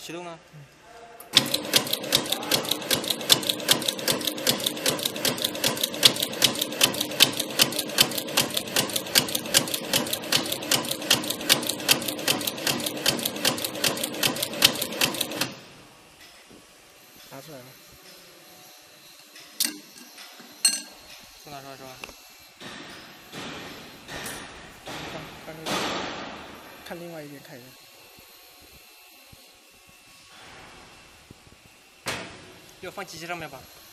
启动了。 拿出来了。 是拿出来是吧？ 看另外一边看一下。 要放机器上面吧。